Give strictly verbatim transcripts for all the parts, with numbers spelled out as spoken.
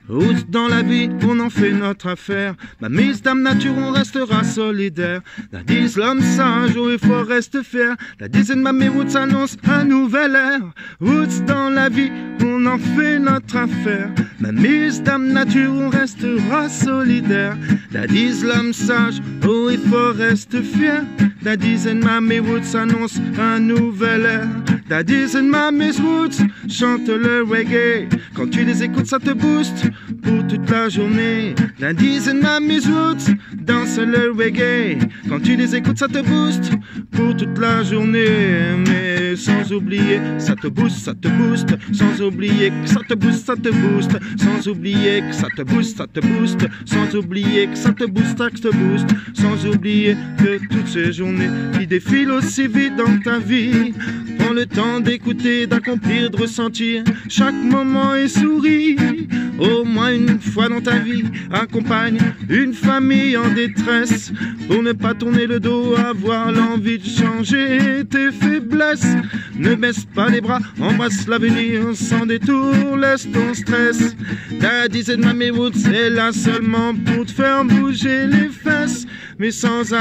Roots dans la vie, on en fait notre affaire. Ma mise dame nature, on restera solidaire. La dix, l'homme sage, haut et fort reste fier. La dizaine, ma Roots annonce un nouvel ère. Roots dans la vie, on en fait notre affaire. Ma mise dame nature, on restera solidaire. La dix, l'homme sage, haut et fort reste fier. La dizaine, ma Roots annonce un nouvel ère. La dizaine, ma Roots chante le reggae. Quand tu les écoutes, ça te booste pour toute la journée. La dizaine, ma Roots danse le reggae. Quand tu les écoutes, ça te booste pour toute la journée. Mais sans oublier, ça te booste, ça te booste. Sans oublier que ça te booste, ça te booste. Sans oublier que ça te booste, ça te booste. Sans oublier que ça te booste, ça te booste. Sans oublier que toutes ces journées qui défilent aussi vite dans ta vie, prends le temps d'écouter, d'accomplir, de ressentir chaque moment et souris. Au moins une fois dans ta vie, accompagne une famille en détresse pour ne pas tourner le dos, avoir l'envie de changer tes faiblesses. Ne baisse pas les bras, embrasse l'avenir sans détour, laisse ton stress. Ta dizaine de ma Roots est là seulement pour te faire bouger les fesses, mais sans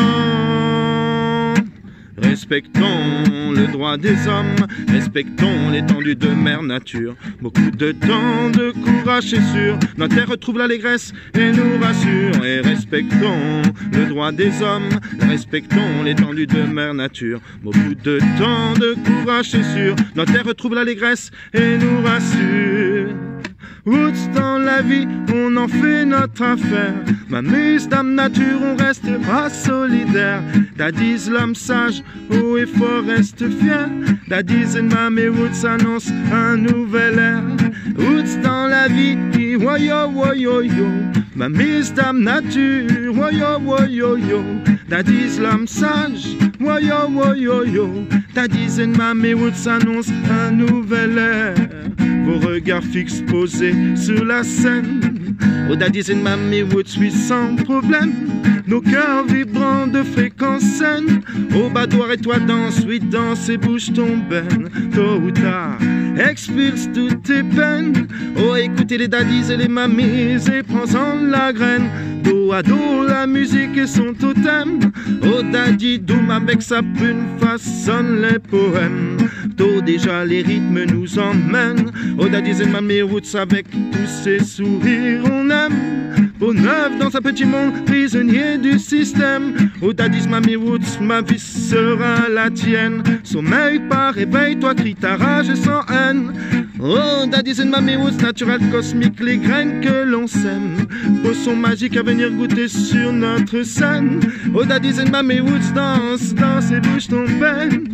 attendre. Respectons le droit des hommes, respectons l'étendue de mère nature. Beaucoup de temps, de courage c'est sûr, notre terre retrouve l'allégresse et nous rassure. Et respectons le droit des hommes, respectons l'étendue de mère nature. Beaucoup de temps, de courage c'est sûr, notre terre retrouve l'allégresse et nous rassure. Roots dans la vie, on en fait notre affaire. Ma mise dame nature, on restera solidaire. La dix, l'homme sage, haut et fort reste fier. La dizaine, ma Roots annonce un nouvel ère. Roots dans la vie, woyo woyo yo. Ma mise dame nature, woyo woyo yo. La dix, l'homme sage, woyo woyo yo. La dizaine, ma Roots annonce un nouvel ère. Vos regards fixes posés sur la scène, au dadis et mamie Roots suit sans problème. Nos cœurs vibrants de fréquence saine, au badoir et toi danse, oui danse et bouge ton ben. Tôt ou tard, expulse toutes tes peines. Oh écoutez les daddies et les mamies et prends-en la graine. Dos à dos la musique et son totem. Oh daddy doum avec sa plume façonne les poèmes. Tôt déjà les rythmes nous emmènent. Oh daddies et mamie Roots avec tous ces sourires on aime. Peau neuve dans un petit monde, prisonnier du système. Oh daddies, mamie Roots, ma vie sera la tienne. Sommeil par réveil, toi crie ta rage sans haine. Oh daddies et mamie Roots, naturel cosmique, les graines que l'on sème. Beau son magique à venir goûter sur notre scène. Oh daddies et mamie Roots, danse, danse et bouge ton peine.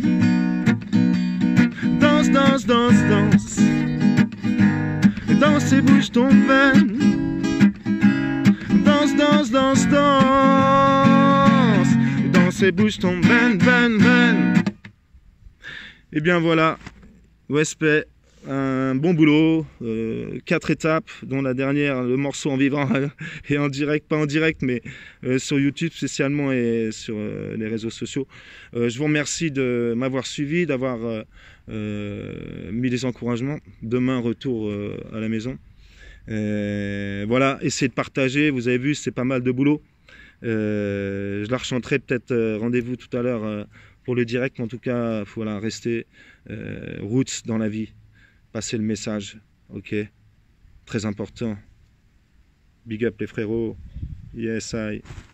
Danse, danse, danse, danse. Danse et bouge ton peine. Danse, danse, danse, danse. Danse et bouge ton ben, ben, ben. Et bien voilà, O S P, un bon boulot, euh, quatre étapes, dont la dernière, le morceau en vivant et en direct, pas en direct, mais euh, sur YouTube spécialement et sur euh, les réseaux sociaux. Euh, je vous remercie de m'avoir suivi, d'avoir euh, euh, mis des encouragements. Demain, retour euh, à la maison. Euh, voilà, essayez de partager, vous avez vu, c'est pas mal de boulot. Euh, je la rechanterai peut-être, euh, rendez-vous tout à l'heure euh, pour le direct, mais en tout cas, voilà, rester euh, Roots dans la vie, passer le message, ok, très important. Big up les frérots, yes I.